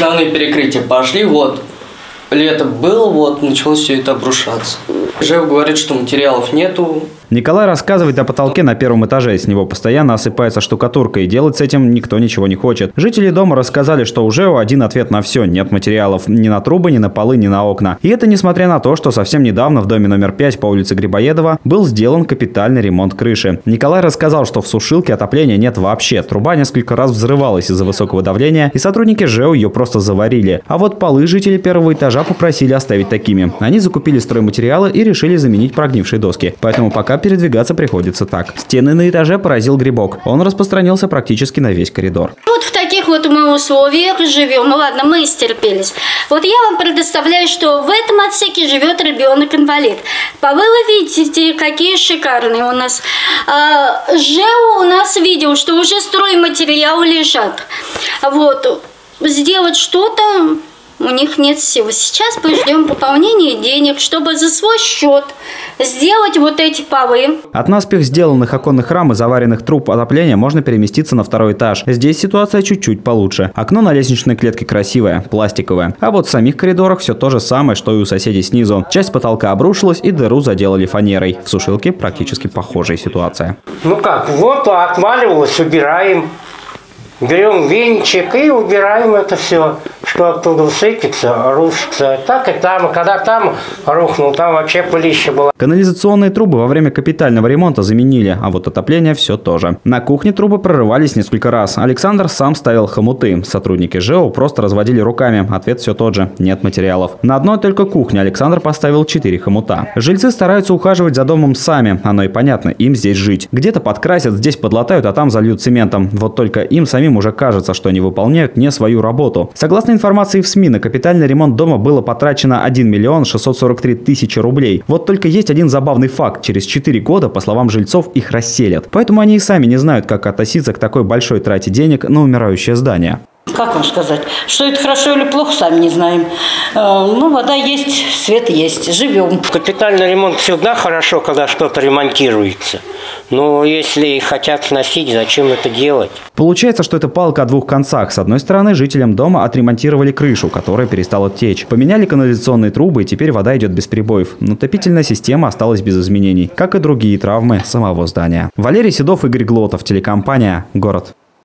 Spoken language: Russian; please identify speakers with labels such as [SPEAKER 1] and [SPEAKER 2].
[SPEAKER 1] основные перекрытия пошли, вот. Лето было, вот, началось все это обрушаться. ЖЭК говорит, что материалов нету.
[SPEAKER 2] Николай рассказывает о потолке на первом этаже. С него постоянно осыпается штукатурка, и делать с этим никто ничего не хочет. Жители дома рассказали, что у ЖЭО один ответ на все. Нет материалов ни на трубы, ни на полы, ни на окна. И это несмотря на то, что совсем недавно в доме номер 5 по улице Грибоедова был сделан капитальный ремонт крыши. Николай рассказал, что в сушилке отопления нет вообще. Труба несколько раз взрывалась из-за высокого давления, и сотрудники ЖЭО ее просто заварили. А вот полы жители первого этажа попросили оставить такими. Они закупили стройматериалы и решили заменить прогнившие доски. Поэтому пока передвигаться приходится так. Стены на этаже поразил грибок. Он распространился практически на весь коридор.
[SPEAKER 3] Вот в таких вот мы условиях живем. Ну ладно, мы стерпелись. Вот я вам предоставляю, что в этом отсеке живет ребенок-инвалид. Полы вы видите, какие шикарные у нас. ЖЭО у нас видел, что уже стройматериалы лежат. Вот. Сделать что-то у них нет сил. Сейчас мы ждем пополнения денег, чтобы за свой счет сделать вот эти полы.
[SPEAKER 2] От наспех сделанных оконных рам и заваренных труб отопления можно переместиться на второй этаж. Здесь ситуация чуть-чуть получше. Окно на лестничной клетке красивое, пластиковое. А вот в самих коридорах все то же самое, что и у соседей снизу. Часть потолка обрушилась и дыру заделали фанерой. В сушилке практически похожая ситуация.
[SPEAKER 4] Ну как, вот отваливалось, убираем. Берем венчик и убираем это все, что оттуда сыпется, рушится. Так и там, когда там рухнул, там вообще пылища было.
[SPEAKER 2] Канализационные трубы во время капитального ремонта заменили, а вот отопление все тоже. На кухне трубы прорывались несколько раз. Александр сам ставил хомуты. Сотрудники ЖЭО просто разводили руками. Ответ все тот же – нет материалов. На одной только кухне Александр поставил 4 хомута. Жильцы стараются ухаживать за домом сами. Оно и понятно, им здесь жить. Где-то подкрасят, здесь подлатают, а там зальют цементом. Вот только им самим уже кажется, что они выполняют не свою работу. Согласно информации в СМИ, на капитальный ремонт дома было потрачено 1 миллион 643 тысячи рублей. Вот только есть один забавный факт. Через 4 года, по словам жильцов, их расселят. Поэтому они и сами не знают, как относиться к такой большой трате денег на умирающее здание.
[SPEAKER 5] Как вам сказать? Что это хорошо или плохо, сами не знаем. Ну, вода есть, свет есть, живем.
[SPEAKER 4] Капитальный ремонт всегда хорошо, когда что-то ремонтируется. Но если хотят сносить, зачем это делать?
[SPEAKER 2] Получается, что это палка о двух концах. С одной стороны, жителям дома отремонтировали крышу, которая перестала течь. Поменяли канализационные трубы, и теперь вода идет без перебоев. Но отопительная система осталась без изменений, как и другие травмы самого здания. Валерий Седов, Игорь Глотов, телекомпания «Город».